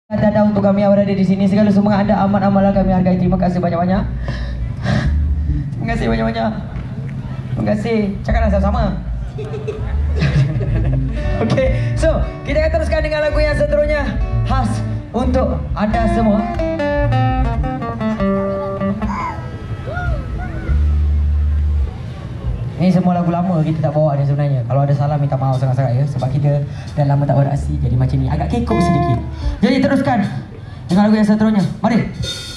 Dada untuk kami yang berada di sini, segala semangat anda amat-amatlah kami hargai. Terima kasih banyak-banyak. Terima kasih banyak-banyak. Terima kasih. Cakaplah sama-sama. Okey, so kita akan teruskan dengan lagu yang seterusnya khas untuk anda semua. Ini semua lagu lama kita tak bawa ni sebenarnya. Kalau ada salah minta maaf sangat-sangat ya. Sebab kita dah lama tak beraksi, jadi macam ni agak kekok sedikit. Jadi teruskan dengan lagu yang seterusnya. Mari.